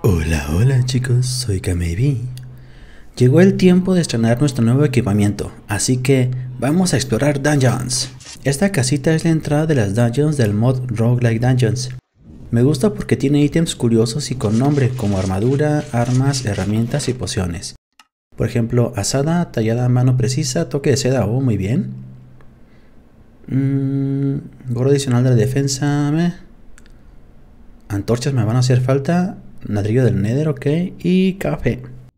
Hola, hola chicos, soy Kamebi. Llegó el tiempo de estrenar nuestro nuevo equipamiento, así que vamos a explorar Dungeons. Esta casita es la entrada de las Dungeons del mod Roguelike Dungeons. Me gusta porque tiene ítems curiosos y con nombre, como armadura, armas, herramientas y pociones. Por ejemplo, azada, tallada a mano precisa, toque de seda, oh, muy bien. Gorro adicional de la defensa, antorchas me van a hacer falta, ladrillo del Nether, ok, y café.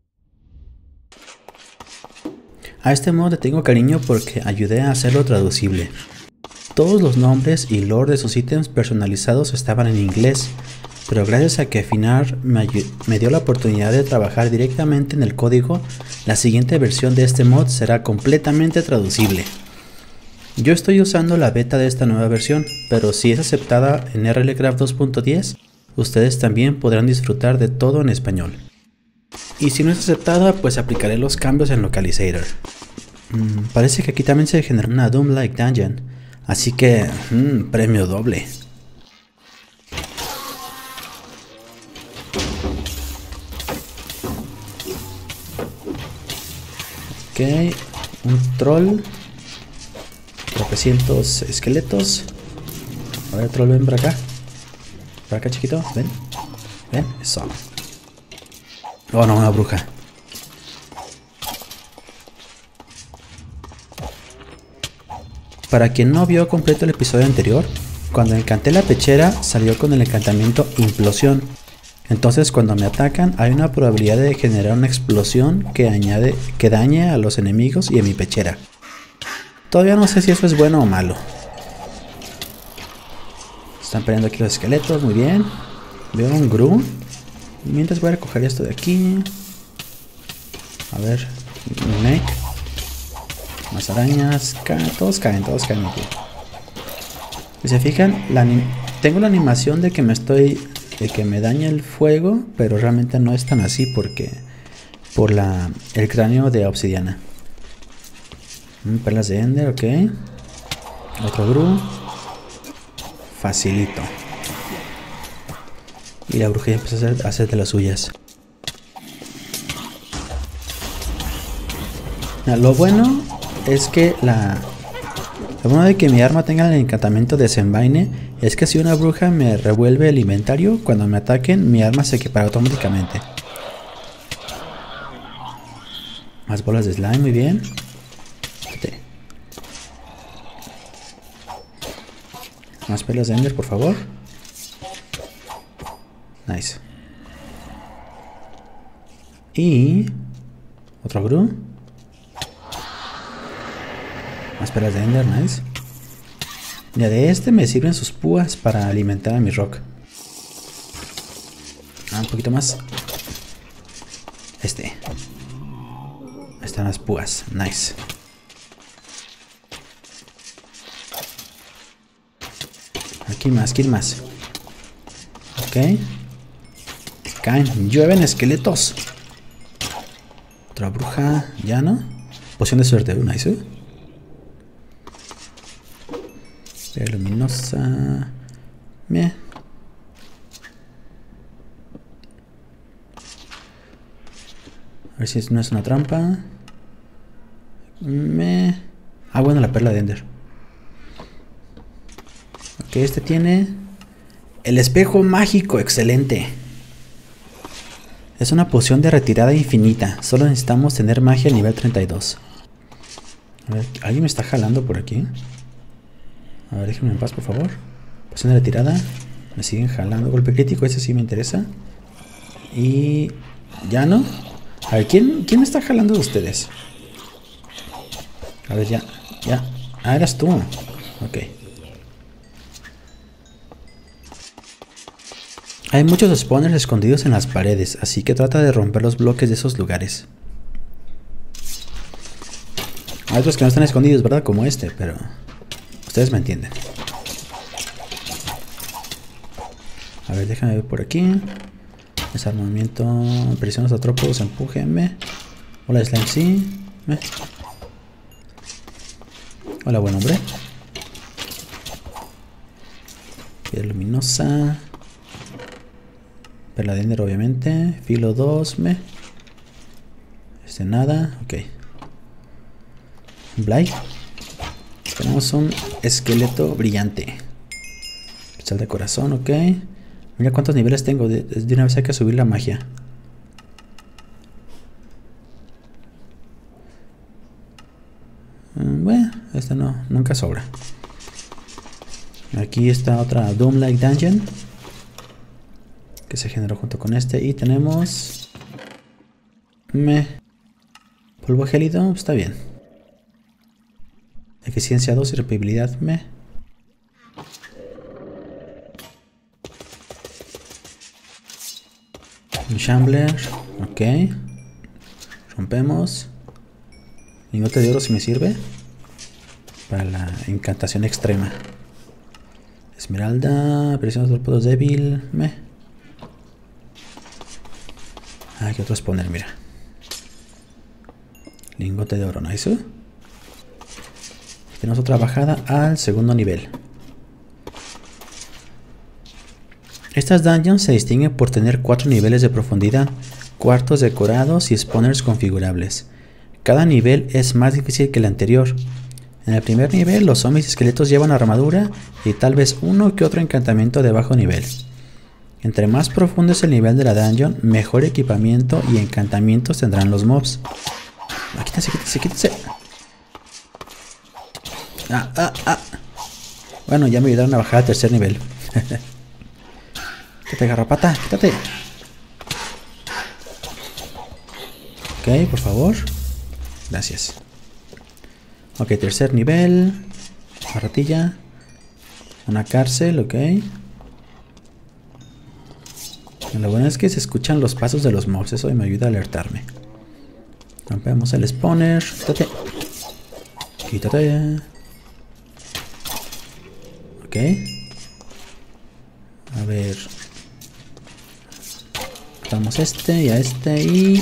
A este mod le tengo cariño porque ayudé a hacerlo traducible. Todos los nombres y lore de sus ítems personalizados estaban en inglés, pero gracias a que Finar me dio la oportunidad de trabajar directamente en el código, la siguiente versión de este mod será completamente traducible. Yo estoy usando la beta de esta nueva versión, pero si es aceptada en RLCraft 2.10, ustedes también podrán disfrutar de todo en español. Y si no es aceptada, pues aplicaré los cambios en Localizator. Parece que aquí también se generó una Doom-like Dungeon, así que premio doble. Ok, un troll, tropecientos esqueletos. A ver, troll, ven para acá. Para acá, chiquito, ven. Ven, eso. Oh, no, una bruja. Para quien no vio completo el episodio anterior, cuando encanté la pechera salió con el encantamiento implosión. Entonces cuando me atacan hay una probabilidad de generar una explosión que dañe a los enemigos y a mi pechera. Todavía no sé si eso es bueno o malo. Están peleando aquí los esqueletos, muy bien. Veo un Gru. Mientras voy a recoger esto de aquí. A ver, Neck. Más arañas, todos caen aquí. Si se fijan, tengo la animación de que me daña el fuego, pero realmente no es tan así porque por el cráneo de obsidiana. Perlas de Ender, ok. Otro Gru. Facilito. Y la bruja ya empieza a hacer de las suyas. Lo bueno es que lo bueno de que mi arma tenga el encantamiento de desenvaine es que si una bruja me revuelve el inventario, cuando me ataquen, mi arma se equipara automáticamente. Más bolas de slime, muy bien. Más pelas de Ender, por favor. Nice. Y otro Gru. Más pelas de Ender, nice. Ya de este me sirven sus púas para alimentar a mi rock. Un poquito más. Ahí están las púas, nice. Aquí más. Ok. Caen, llueven esqueletos. Otra bruja, ya no. Poción de suerte, nice. Luminosa. A ver si no es una trampa. Bueno, la perla de Ender. Ok, este tiene el espejo mágico, excelente. Es una poción de retirada infinita. Solo necesitamos tener magia nivel 32. A ver, ¿alguien me está jalando por aquí? A ver, déjenme en paz, por favor. Poción de retirada. Me siguen jalando. Golpe crítico, ese sí me interesa. Y ya no. A ver, ¿quién me está jalando de ustedes? A ver, ya. Ah, eras tú. Ok. Hay muchos spawners escondidos en las paredes, así que trata de romper los bloques de esos lugares. Hay otros que no están escondidos, ¿verdad? Como este, pero ustedes me entienden. A ver, déjame ver por aquí. Desarmamiento. Presión a los atrópodos, empújenme. Hola, slime, sí. Hola, buen hombre. Piedra luminosa. Perla de Ender, obviamente. Filo 2, nada, ok. Blight. Tenemos un esqueleto brillante. Cristal de corazón, ok. Mira cuántos niveles tengo. De una vez hay que subir la magia. Bueno, esta no, nunca sobra. Aquí está otra Doom-like Dungeon que se generó junto con este. Y tenemos polvo gélido, está bien. Eficiencia 2 y repetibilidad, Un Shambler, ok. Rompemos. Lingote de oro si me sirve para la encantación extrema. Esmeralda, presión de torpedos débil, hay que otros poner, mira. Lingote de oro, nice. Tenemos otra bajada al segundo nivel. Estas dungeons se distinguen por tener 4 niveles de profundidad, cuartos decorados y spawners configurables. Cada nivel es más difícil que el anterior. En el primer nivel los zombies y esqueletos llevan armadura y tal vez uno que otro encantamiento de bajo nivel. Entre más profundo es el nivel de la dungeon, mejor equipamiento y encantamientos tendrán los mobs. Quítese. Bueno, ya me ayudaron a bajar al tercer nivel. Quítate, garrapata, quítate. Ok, por favor. Gracias. Ok, tercer nivel. Una ratilla. Una cárcel, ok. Lo bueno es que se escuchan los pasos de los mobs. Eso me ayuda a alertarme. Rompemos el spawner. Quítate. Quítate. Ok. A ver. Quitamos este y a este y...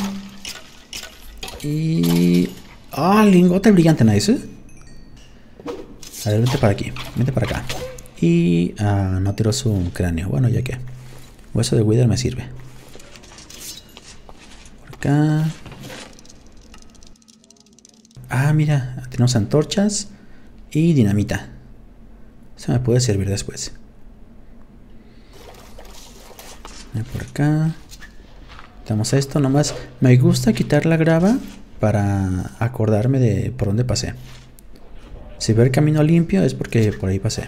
lingote brillante, nice. A ver, vente para aquí. Vente para acá. Y... no tiró su cráneo. Bueno, ya que... Hueso de Wither me sirve. Por acá. Mira. Tenemos antorchas. Y dinamita. Eso me puede servir después. Por acá. Quitamos esto. Nomás me gusta quitar la grava para acordarme de por dónde pasé. Si veo el camino limpio es porque por ahí pasé.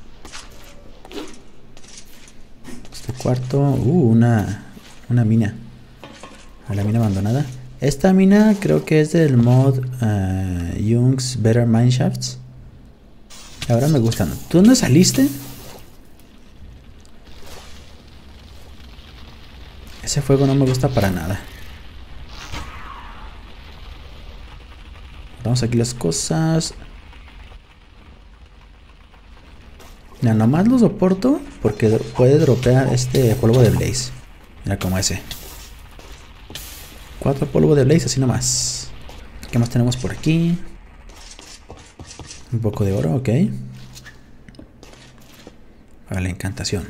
Este cuarto... una mina. A la mina abandonada. Esta mina creo que es del mod Young's Better Mineshafts. Ahora me gustan. ¿Tú dónde saliste? Ese fuego no me gusta para nada. Vamos aquí las cosas. Mira, nomás lo soporto porque puede dropear este polvo de Blaze. Mira como ese. 4 polvo de Blaze, así nomás. ¿Qué más tenemos por aquí? Un poco de oro, ok. Para la encantación.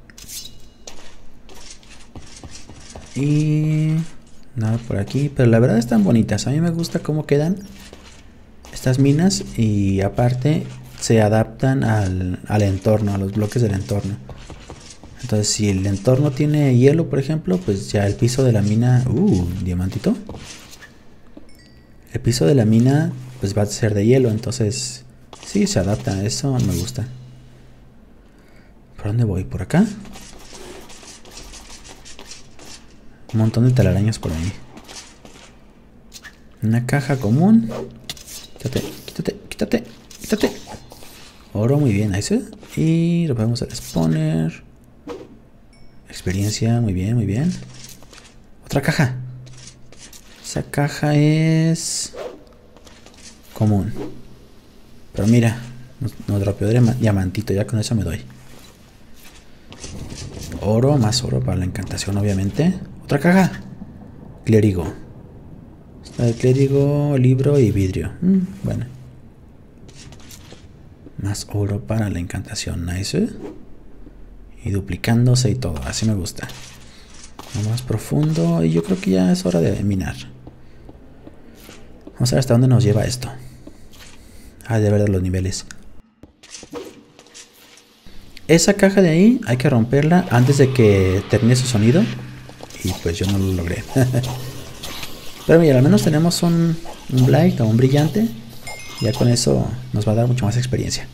Y... nada por aquí. Pero la verdad están bonitas. A mí me gusta cómo quedan estas minas. Y aparte se adaptan al entorno, a los bloques del entorno. Entonces si el entorno tiene hielo, por ejemplo, pues ya el piso de la mina... diamantito. El piso de la mina pues va a ser de hielo. Entonces sí, se adapta. Eso me gusta. ¿Por dónde voy? ¿Por acá? Un montón de telarañas por ahí. Una caja común. Quítate. Oro, muy bien, ahí se. Y lo podemos al spawner. Experiencia, muy bien. Otra caja. Esa caja es... común. Pero mira, nos dropeó diamantito, ya con eso me doy. Oro, más oro para la encantación, obviamente. Otra caja. Clérigo. Está el clérigo, libro y vidrio. Bueno. Más oro para la encantación, nice. Y duplicándose y todo, así me gusta. Lo más profundo. Y yo creo que ya es hora de minar. Vamos a ver hasta dónde nos lleva esto. Ah, de ver los niveles. Esa caja de ahí hay que romperla antes de que termine su sonido. Y pues yo no lo logré. Pero mira, al menos tenemos un Blight o un brillante. Ya con eso nos va a dar mucho más experiencia.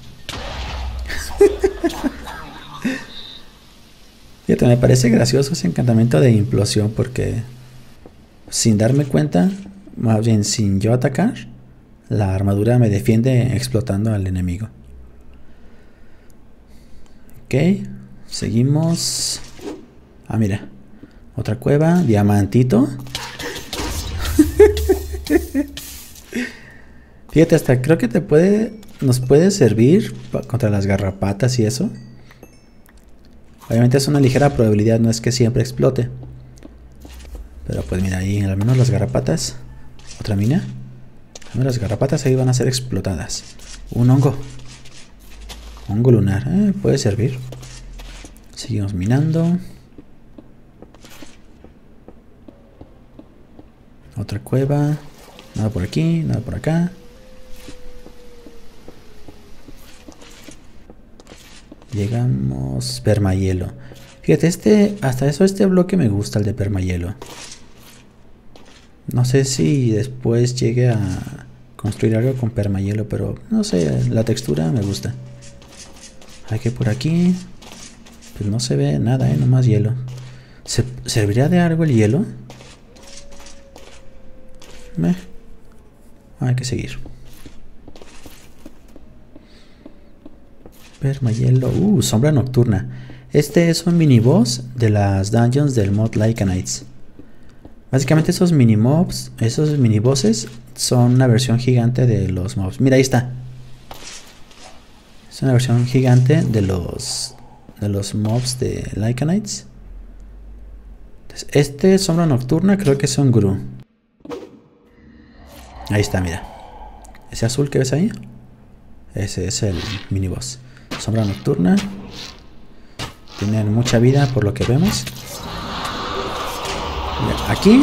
Fíjate, me parece gracioso ese encantamiento de implosión porque sin darme cuenta, más bien sin yo atacar, la armadura me defiende explotando al enemigo. Ok, seguimos. Ah, mira, otra cueva, diamantito. Fíjate, hasta creo que nos puede servir contra las garrapatas y eso. Obviamente es una ligera probabilidad, no es que siempre explote. Pero pues mira, ahí al menos las garrapatas. Otra mina. Al menos las garrapatas ahí van a ser explotadas. Un hongo. Hongo lunar, puede servir. Seguimos minando. Otra cueva. Nada por aquí, nada por acá. Llegamos. Permahielo. Fíjate, hasta eso este bloque me gusta, el de permahielo. No sé si después llegue a construir algo con permahielo, pero no sé, la textura me gusta. Hay que por aquí. Pues no se ve nada, nomás hielo. ¿Serviría de algo el hielo? Hay que seguir. Permahielo. Sombra nocturna. Este es un miniboss de las dungeons del mod Lycanites. Básicamente esos minimobs, esos minibosses son una versión gigante de los mobs. Mira, ahí está. Es una versión gigante de los mobs de Lycanites. Entonces, este sombra nocturna creo que es un Gru. Ahí está, mira. Ese azul que ves ahí. Ese es el miniboss. Sombra nocturna. Tienen mucha vida por lo que vemos. Mira, aquí.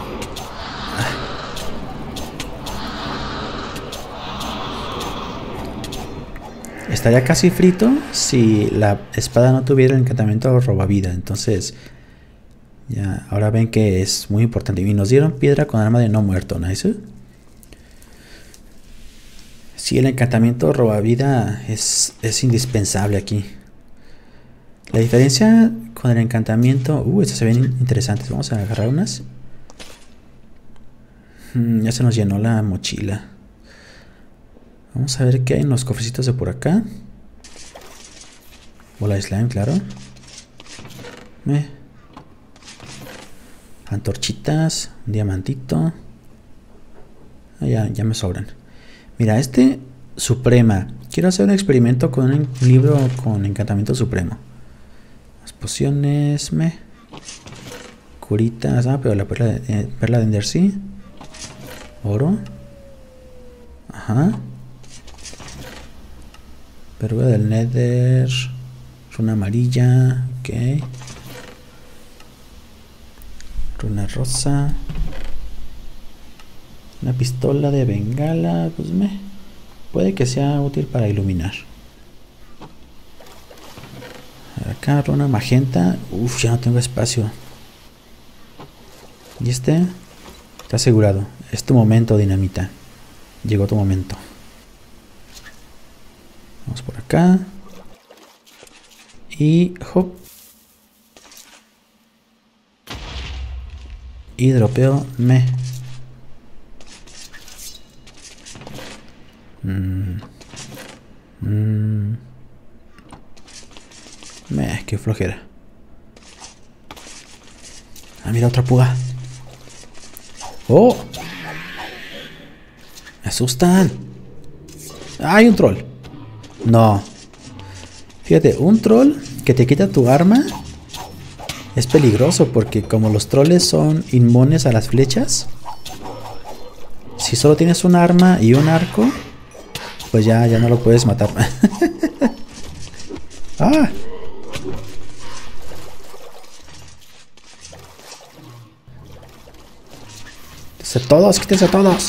Estaría casi frito si la espada no tuviera el encantamiento robavida. Entonces, ya, ahora ven que es muy importante. Y nos dieron piedra con arma de no muerto, ¿nice? Sí, el encantamiento robavida es indispensable aquí. La diferencia con el encantamiento... estas se ven interesantes. Vamos a agarrar unas. Ya se nos llenó la mochila. Vamos a ver qué hay en los cofrecitos de por acá. Bola de slime, claro. Antorchitas. Un diamantito. Ya me sobran. Mira, Suprema. Quiero hacer un experimento con un libro con encantamiento supremo. Las pociones. Curitas. Pero la perla de Endersea. Oro. Ajá. Perla del Nether. Runa amarilla. Ok. Runa rosa. Una pistola de bengala. Pues puede que sea útil para iluminar. Acá runa magenta. Ya no tengo espacio. Y está asegurado. Es tu momento, dinamita. Llegó tu momento. Vamos por acá. Y hop. Y dropeo qué flojera. Mira, otra puga. ¡Oh! Me asustan. ¡Hay un troll! No. Fíjate, un troll que te quita tu arma es peligroso porque como los trolls son inmunes a las flechas, si solo tienes un arma y un arco, pues ya no lo puedes matar. Todos, quítense todos.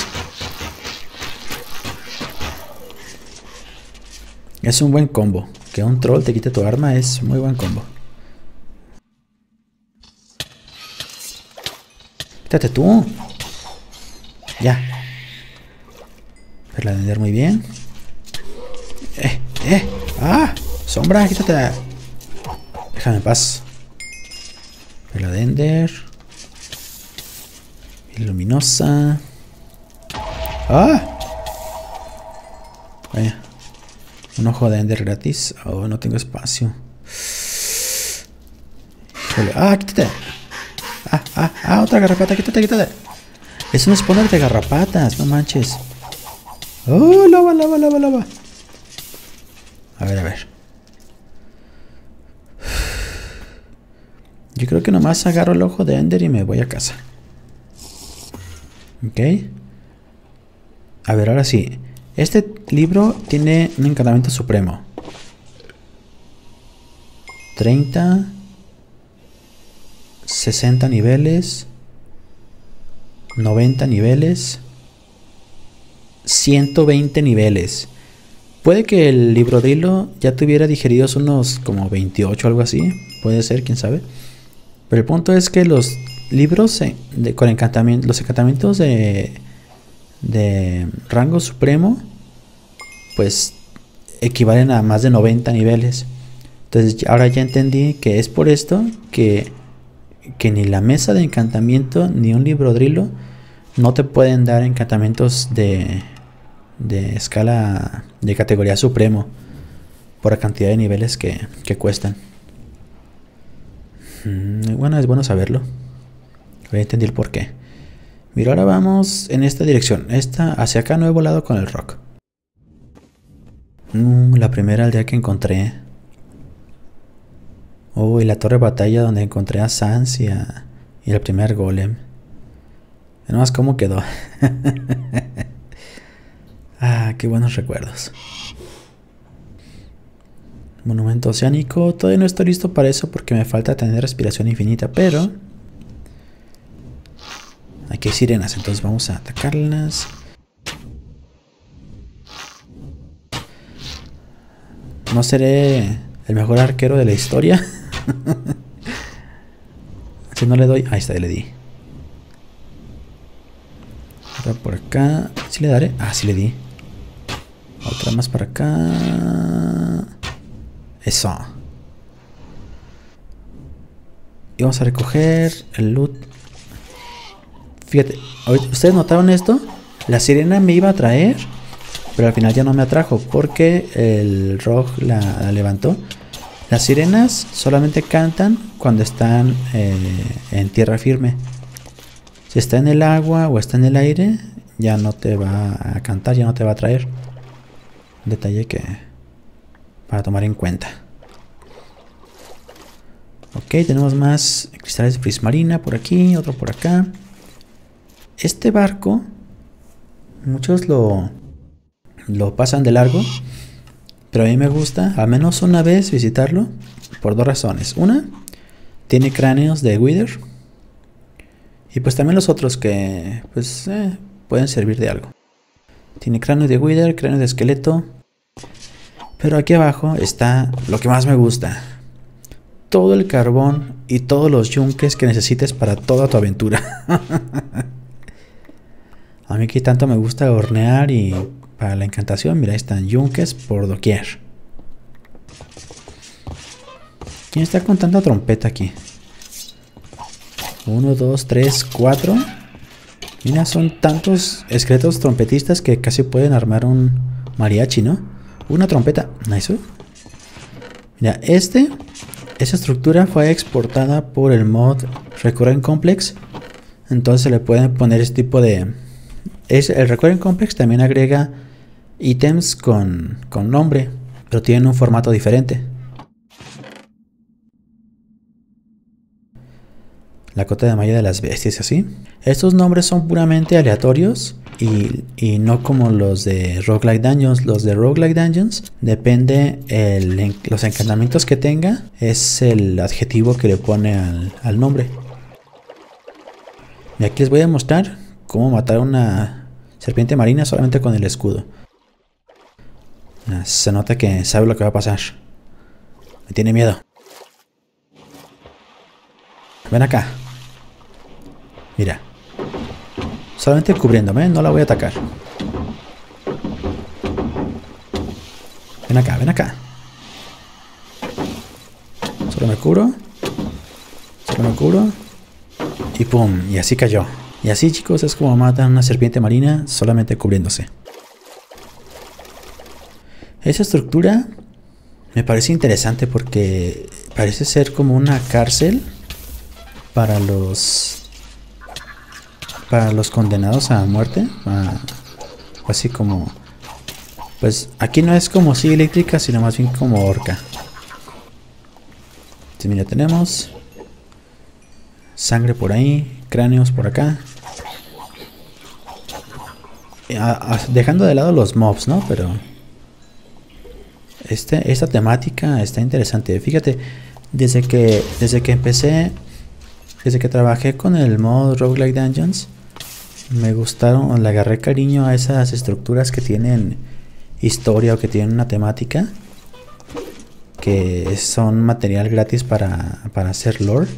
Es un buen combo. Que un troll te quite tu arma es muy buen combo. Quítate tú. Ya. Perla de Ender muy bien. ¡Ah! Sombra, quítate. Déjame en paz. Perla de Ender. Luminosa. ¡Ah! Vaya. Un ojo de Ender gratis. Oh, no tengo espacio. Híjole. ¡Ah, quítate! Otra garrapata, quítate. Es un spawner de garrapatas, no manches. Oh, lava. A ver. Yo creo que nomás agarro el ojo de Ender y me voy a casa. Ok. A ver, ahora sí. Este libro tiene un encantamiento supremo. 30. 60 niveles. 90 niveles. 120 niveles. Puede que el librodrilo ya tuviera digeridos unos como 28 o algo así. Puede ser, quién sabe. Pero el punto es que los libros con encantamiento, los encantamientos de rango supremo, pues equivalen a más de 90 niveles. Entonces ahora ya entendí que es por esto que ni la mesa de encantamiento ni un librodrilo no te pueden dar encantamientos de escala de categoría supremo por la cantidad de niveles que cuestan. Bueno, es bueno saberlo. Voy a entender el por qué. Mira, ahora vamos en esta dirección. Hacia acá no he volado con el rock. La primera aldea que encontré. Oh, y la torre de batalla donde encontré a Sans y el primer golem. No más cómo quedó. Qué buenos recuerdos. Monumento oceánico. Todavía no estoy listo para eso porque me falta tener respiración infinita, pero aquí hay sirenas, entonces vamos a atacarlas. No seré el mejor arquero de la historia. Si no le doy... Ahí está, le di. Otra por acá. ¿Sí le daré? Sí le di. Otra más para acá. Eso. Y vamos a recoger el loot. Fíjate, ¿ustedes notaron esto? La sirena me iba a traer, pero al final ya no me atrajo porque el Rogue la levantó. Las sirenas solamente cantan cuando están en tierra firme. Si está en el agua o está en el aire, ya no te va a cantar, ya no te va a traer. Un detalle que para tomar en cuenta. Ok, tenemos más cristales de prismarina por aquí, otro por acá. Este barco, muchos lo pasan de largo, pero a mí me gusta al menos una vez visitarlo por dos razones. Una, tiene cráneos de Wither. Y pues también los otros que pues pueden servir de algo. Tiene cráneo de Wither, cráneo de esqueleto. Pero aquí abajo está lo que más me gusta. Todo el carbón y todos los yunques que necesites para toda tu aventura. A mí que tanto me gusta hornear y para la encantación, mira, ahí están yunques por doquier. ¿Quién está con tanta trompeta aquí? 1, 2, 3, 4. Mira, son tantos esqueletos trompetistas que casi pueden armar un mariachi, ¿no? Una trompeta. Nice. Mira, esa estructura fue exportada por el mod Recurrent Complex. Entonces se le pueden poner este tipo de... el Recurrent Complex también agrega ítems con nombre, pero tienen un formato diferente. La cota de malla de las bestias, así. Estos nombres son puramente aleatorios y no como los de Roguelike Dungeons. Los de Roguelike Dungeons depende los encantamientos que tenga, es el adjetivo que le pone al nombre. Y aquí les voy a mostrar cómo matar a una serpiente marina solamente con el escudo. Se nota que sabe lo que va a pasar. Me tiene miedo. Ven acá. Mira. Solamente cubriéndome, no la voy a atacar. Ven acá, ven acá. Solo me cubro. Solo me cubro. Y pum, y así cayó. Y así, chicos, es como matan a una serpiente marina solamente cubriéndose. Esa estructura me parece interesante porque parece ser como una cárcel para los condenados a muerte. Así como, pues aquí no es como silla eléctrica, sino más bien como horca. Sí, mira, tenemos sangre por ahí, cráneos por acá. Dejando de lado los mobs, ¿no? Pero esta temática está interesante. Fíjate, desde que empecé, desde que trabajé con el modo Roguelike Dungeons, me gustaron, le agarré cariño a esas estructuras que tienen historia o que tienen una temática, que son material gratis para hacer lore.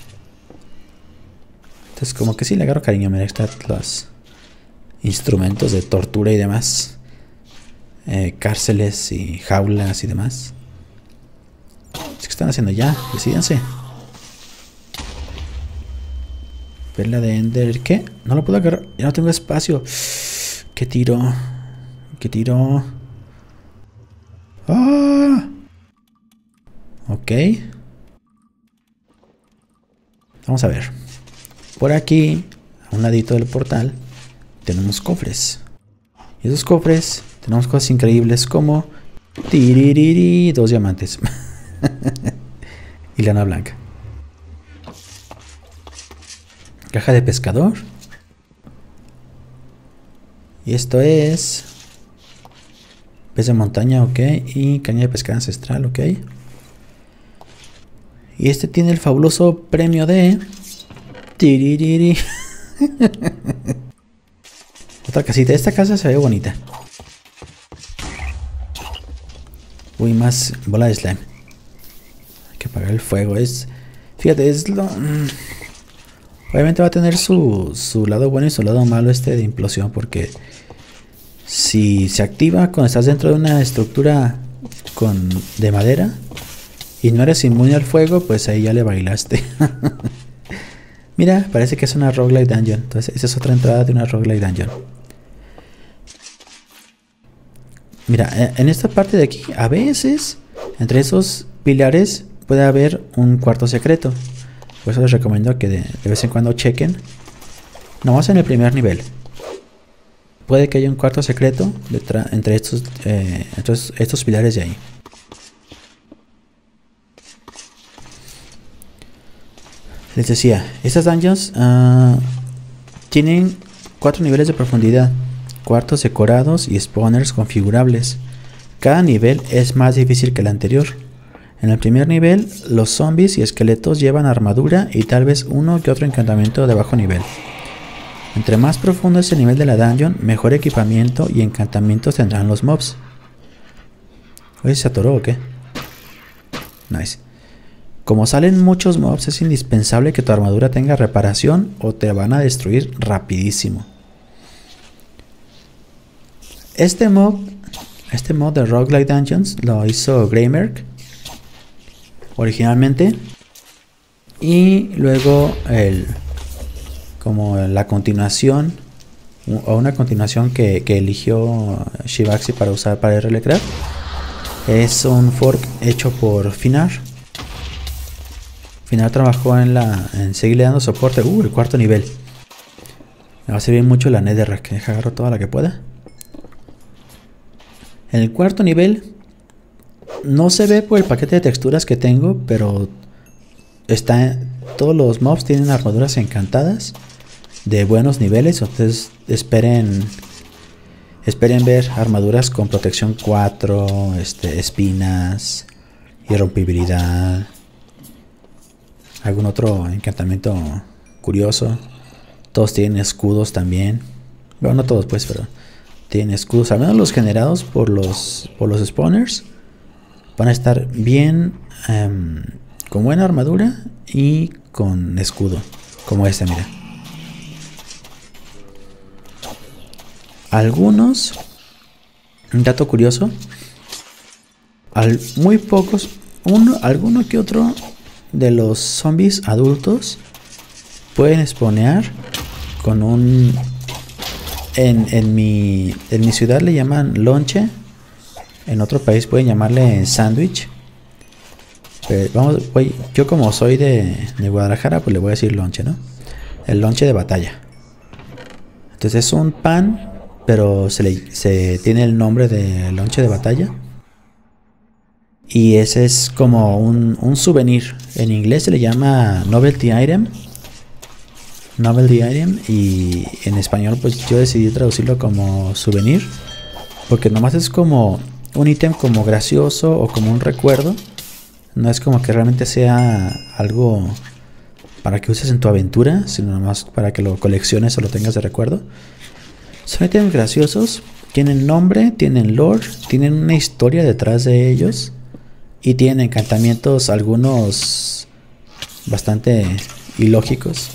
Entonces como que sí le agarro cariño. Mira, están los instrumentos de tortura y demás. Cárceles y jaulas y demás. ¿Qué están haciendo ya? Decídense. Perla de Ender. ¿Qué? No lo puedo agarrar. Ya no tengo espacio. ¿Qué tiro? ¿Qué tiro? ¡Ah! Ok. Vamos a ver. Por aquí, a un ladito del portal, tenemos cofres. Y esos cofres tenemos cosas increíbles como 2 diamantes y lana blanca. Caja de pescador. Y esto es pez de montaña, ok. Y caña de pesca ancestral, ok. Y este tiene el fabuloso premio de otra casita. Esta casa se ve bonita. Uy, más bola de slime. Hay que apagar el fuego. Fíjate, es lo... obviamente va a tener su lado bueno y su lado malo de implosión. Porque si se activa cuando estás dentro de una estructura de madera y no eres inmune al fuego, pues ahí ya le bailaste. Mira, parece que es una roguelike dungeon. Entonces esa es otra entrada de una roguelike dungeon. Mira, en esta parte de aquí, a veces, entre esos pilares puede haber un cuarto secreto. Por eso les recomiendo que de vez en cuando chequen. Nomás en el primer nivel. Puede que haya un cuarto secreto entre estos pilares de ahí. Les decía, estas dungeons tienen 4 niveles de profundidad. Cuartos decorados y spawners configurables. Cada nivel es más difícil que el anterior. En el primer nivel, los zombies y esqueletos llevan armadura y tal vez uno que otro encantamiento de bajo nivel. Entre más profundo es el nivel de la dungeon, mejor equipamiento y encantamientos tendrán los mobs. Oye, ¿se atoró o qué? Nice. Como salen muchos mobs, es indispensable que tu armadura tenga reparación o te van a destruir rapidísimo. Este mod de Roguelike Dungeons lo hizo Greymerk originalmente, y luego como la continuación o una continuación que eligió Shivaxi para usar para RLCraft es un fork hecho por Finar. Finar trabajó en seguirle dando soporte. El 4º nivel. Me va a servir mucho la Netherrack. Deja agarro toda la que pueda. En el 4º nivel no se ve por el paquete de texturas que tengo, pero todos los mobs tienen armaduras encantadas de buenos niveles. Entonces esperen ver armaduras con protección 4, espinas, irrompibilidad, algún otro encantamiento curioso. Todos tienen escudos también. Bueno, no todos pues, pero tienen escudos. Al menos los generados por los spawners van a estar bien, con buena armadura y con escudo. Como este, mira. Algunos, un dato curioso, muy pocos, alguno que otro de los zombies adultos pueden spawnear con un... En mi ciudad le llaman lonche. En otro país pueden llamarle sándwich. Yo como soy de Guadalajara, pues le voy a decir lonche, ¿no? El lonche de batalla. Entonces es un pan, pero se tiene el nombre de lonche de batalla. Y ese es como un souvenir. En inglés se le llama novelty item. Novelty item. Y en español pues yo decidí traducirlo como souvenir. Porque nomás es como un ítem como gracioso o como un recuerdo. No es como que realmente sea algo para que uses en tu aventura, sino nomás para que lo colecciones o lo tengas de recuerdo. Son ítems graciosos. Tienen nombre, tienen lore, tienen una historia detrás de ellos. Y tienen encantamientos, algunos bastante ilógicos.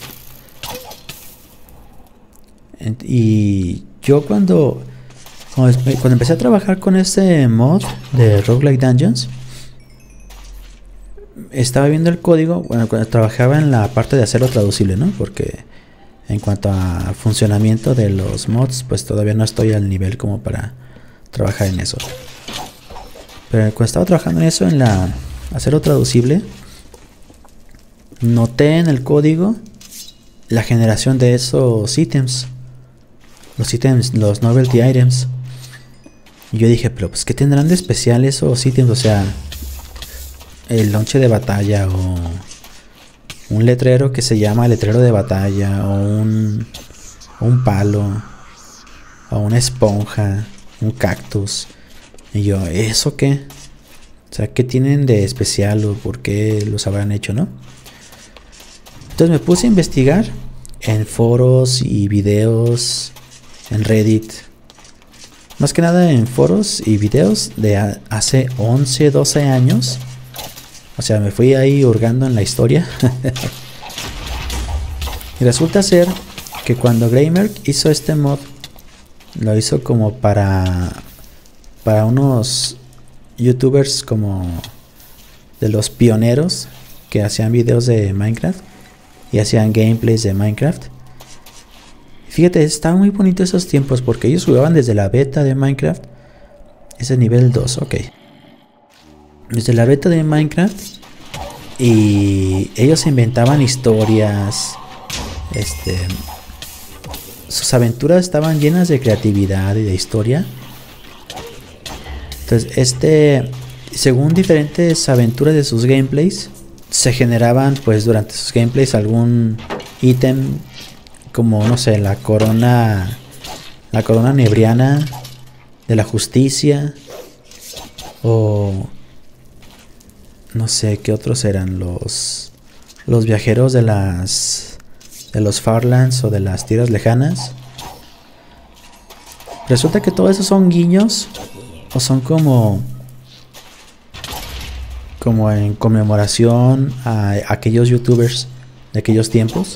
Y yo cuando empecé a trabajar con este mod de Roguelike Dungeons, estaba viendo el código. Bueno, cuando trabajaba en la parte de hacerlo traducible, ¿no? Porque en cuanto a funcionamiento de los mods, pues todavía no estoy al nivel como para trabajar en eso. Pero cuando estaba trabajando en eso, hacerlo traducible, noté en el código la generación de esos ítems. Los novelty items. Y yo dije, pero pues ¿qué tendrán de especial esos ítems? O sea, el lonche de batalla, o un letrero que se llama letrero de batalla, o un palo, o una esponja, un cactus. Y yo, ¿eso qué? O sea, ¿qué tienen de especial o por qué los habrán hecho, no? Entonces me puse a investigar en foros y videos, en Reddit. Más que nada en foros y videos de hace 11, 12 años. O sea, me fui ahí hurgando en la historia. Y resulta ser que cuando Greymerk hizo este mod, lo hizo como para unos youtubers como de los pioneros que hacían videos de Minecraft y hacían gameplays de Minecraft. Fíjate, estaban muy bonitos esos tiempos porque ellos jugaban desde la beta de Minecraft. Ese nivel 2, ok. Desde la beta de Minecraft. Y ellos inventaban historias. Sus aventuras estaban llenas de creatividad y de historia. Entonces, según diferentes aventuras de sus gameplays, se generaban pues durante sus gameplays algún ítem como, no sé, la corona nebriana de la justicia, o no sé qué otros eran, los viajeros de los Farlands o de las tierras lejanas. Resulta que todo eso son guiños, o son como en conmemoración a aquellos youtubers de aquellos tiempos.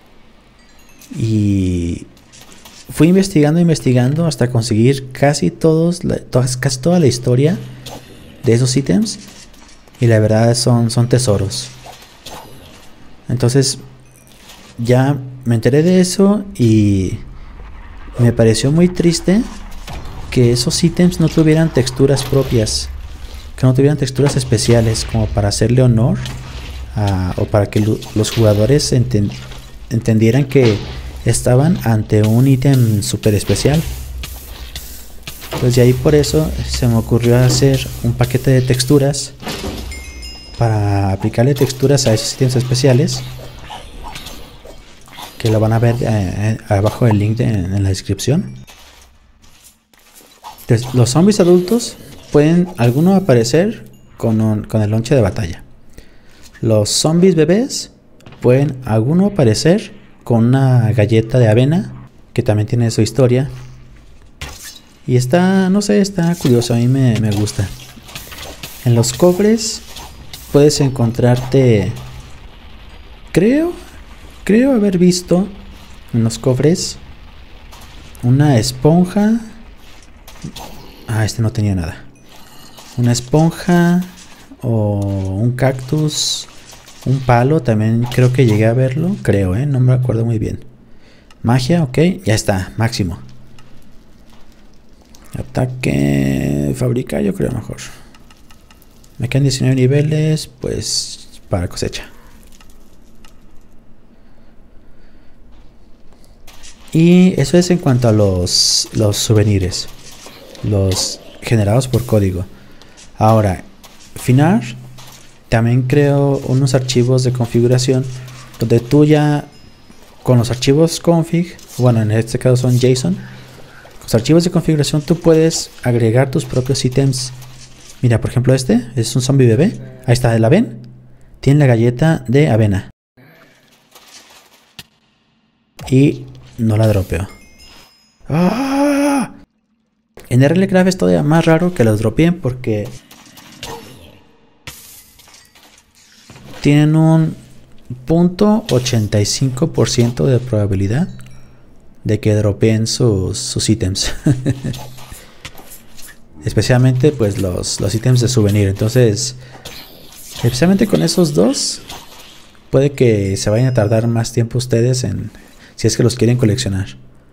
Y fui investigando hasta conseguir casi toda la historia de esos ítems. Y la verdad son tesoros. Entonces ya me enteré de eso y me pareció muy triste que esos ítems no tuvieran texturas propias, que no tuvieran texturas especiales como para hacerle honor o para que los jugadores entendieran que estaban ante un ítem súper especial. Pues de ahí por eso se me ocurrió hacer un paquete de texturas para aplicarle texturas a esos ítems especiales, que lo van a ver abajo del link en la descripción. Entonces, los zombies adultos pueden algunos aparecer con el lonche de batalla. Los zombies bebés pueden algunos aparecer con una galleta de avena que también tiene su historia. Y está, no sé, está curioso, a mí me gusta. En los cofres puedes encontrarte, creo haber visto en los cofres una esponja. Ah, este no tenía nada. Una esponja o un cactus, un palo, también creo que llegué a verlo, creo, no me acuerdo muy bien. Magia, ok, ya está, máximo. Ataque, fábrica, yo creo mejor. Me quedan 19 niveles, pues para cosecha. Y eso es en cuanto a los souvenirs, los generados por código. Ahora, Finar también creo unos archivos de configuración donde tú ya con los archivos config, bueno, en este caso son JSON, los archivos de configuración tú puedes agregar tus propios ítems. Mira, por ejemplo, este es un zombie bebé. Ahí está, ¿la ven? Tiene la galleta de avena. Y no la dropeo. ¡Ah! En RLCraft es todavía más raro que los dropeen porque tienen un 0.85% de probabilidad de que dropeen sus ítems. Especialmente pues los ítems de souvenir. Entonces, especialmente con esos dos, puede que se vayan a tardar más tiempo ustedes en, si es que los quieren coleccionar.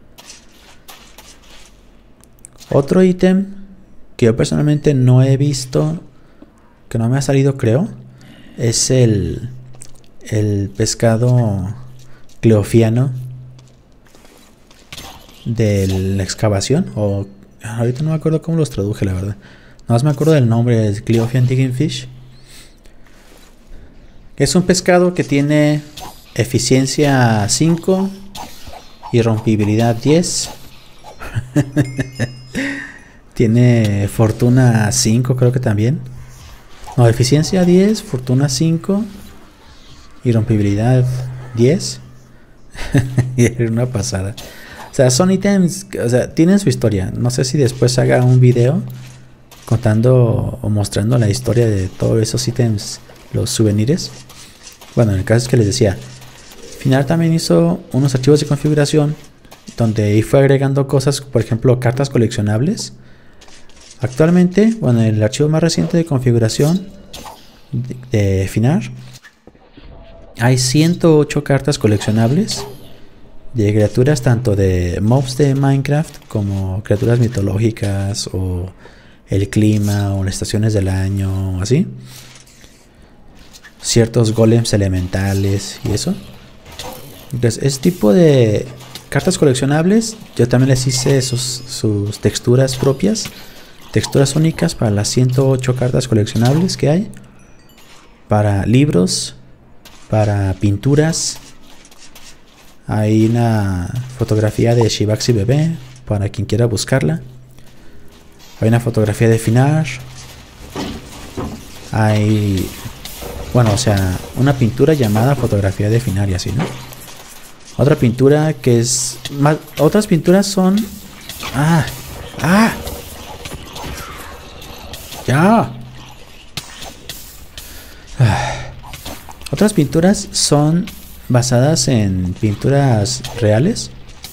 Otro ítem que yo personalmente no he visto, que no me ha salido creo, es el pescado cleofiano de la excavación, o ahorita no me acuerdo cómo los traduje, la verdad. Nada más me acuerdo del nombre, es Cleofian Digging Fish. Es un pescado que tiene eficiencia 5 y rompibilidad 10. Tiene fortuna 5 creo que también. No, eficiencia 10, fortuna 5 y rompibilidad 10. Y era una pasada. O sea, son ítems, o sea, tienen su historia. No sé si después haga un video contando o mostrando la historia de todos esos ítems, los souvenirs. Bueno, en el caso es que les decía, Finar también hizo unos archivos de configuración donde fue agregando cosas, por ejemplo, cartas coleccionables. Actualmente, bueno, el archivo más reciente de configuración de Finar, hay 108 cartas coleccionables de criaturas, tanto de mobs de Minecraft como criaturas mitológicas o el clima o las estaciones del año o así. Ciertos golems elementales y eso. Entonces, ese tipo de cartas coleccionables, yo también les hice sus texturas propias, texturas únicas para las 108 cartas coleccionables que hay, para libros, para pinturas. Hay una fotografía de Shivaxi bebé para quien quiera buscarla. Hay una fotografía de Finar. Hay, bueno, o sea, una pintura llamada fotografía de Finar y así, ¿no? Otra pintura que es más, otras pinturas son otras pinturas son basadas en pinturas reales,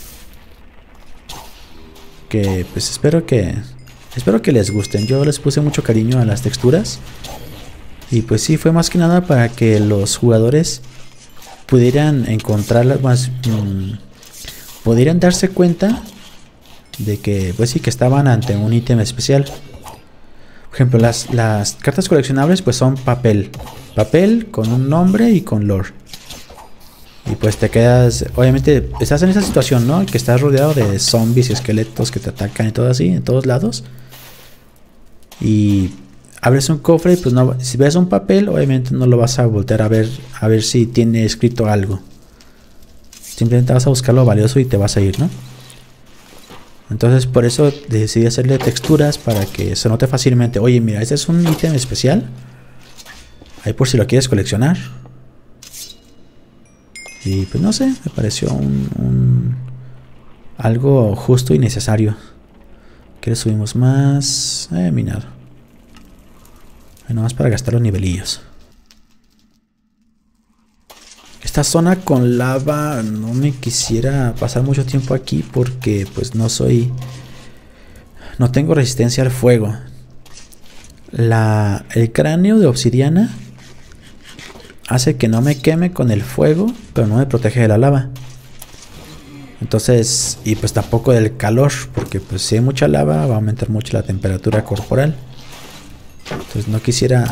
que pues espero que les gusten. Yo les puse mucho cariño a las texturas y pues sí, fue más que nada para que los jugadores pudieran encontrarlas más, pudieran darse cuenta de que pues sí, que estaban ante un ítem especial. Por ejemplo, las cartas coleccionables pues son papel con un nombre y con lore. Y pues te quedas, obviamente estás en esa situación, ¿no? Que estás rodeado de zombies y esqueletos que te atacan y todo así, en todos lados. Y abres un cofre y pues no, si ves un papel, obviamente no lo vas a voltear a ver si tiene escrito algo. Simplemente vas a buscar lo valioso y te vas a ir, ¿no? Entonces por eso decidí hacerle texturas para que se note fácilmente. Oye, mira, este es un ítem especial. Ahí por si lo quieres coleccionar. Y pues no sé, me pareció algo justo y necesario. Que le subimos más minado. Nada más para gastar los nivelillos. Esta zona con lava no me quisiera pasar mucho tiempo aquí porque pues no tengo resistencia al fuego. El cráneo de obsidiana hace que no me queme con el fuego, pero no me protege de la lava. Entonces, y pues tampoco del calor, porque pues si hay mucha lava va a aumentar mucho la temperatura corporal. Entonces no quisiera...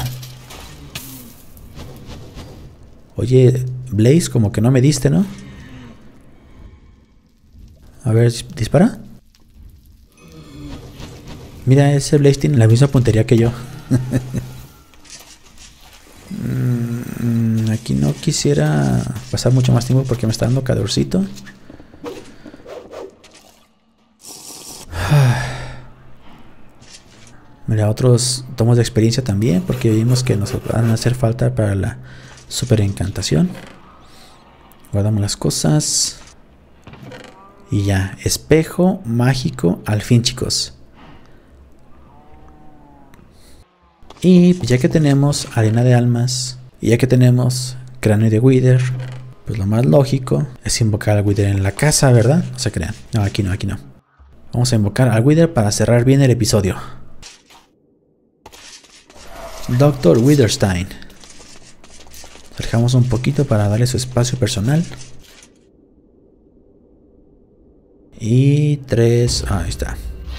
Oye, Blaze, como que no me diste, ¿no? A ver, dispara. Mira, ese Blaze tiene la misma puntería que yo. Aquí no quisiera pasar mucho más tiempo porque me está dando calorcito. Mira, otros tomos de experiencia también, porque vimos que nos van a hacer falta para la super encantación. Guardamos las cosas. Y ya, espejo mágico al fin, chicos. Y ya que tenemos arena de almas, y ya que tenemos cráneo de Wither, pues lo más lógico es invocar al Wither en la casa, ¿verdad? No se crean. No, aquí no, aquí no. Vamos a invocar al Wither para cerrar bien el episodio. Dr. Witherstein. Dejamos un poquito para darle su espacio personal. Y 3. Ahí está.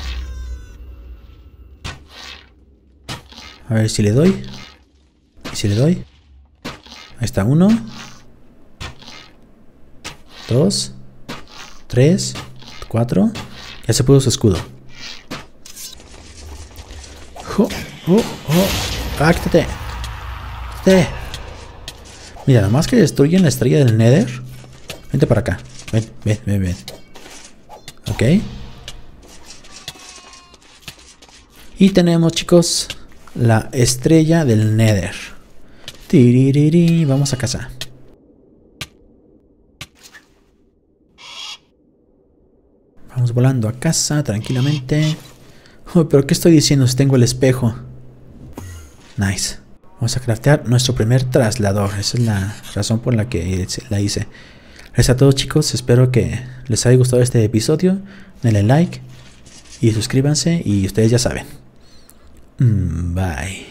A ver si le doy. Y si le doy. Ahí está. 1, 2, 3, 4. Ya se puso su escudo. ¡Ah, quítate! ¡Quítate! Mira, nada más que destruyen la estrella del Nether. Vente para acá. Ven. Ok. Y tenemos, chicos, la estrella del Nether. Tiririri. Vamos a casa. Vamos volando a casa tranquilamente. Oh, pero ¿qué estoy diciendo si tengo el espejo? Nice. Vamos a craftear nuestro primer traslador. Esa es la razón por la que la hice. Gracias a todos, chicos. Espero que les haya gustado este episodio. Denle like y suscríbanse. Y ustedes ya saben. Bye.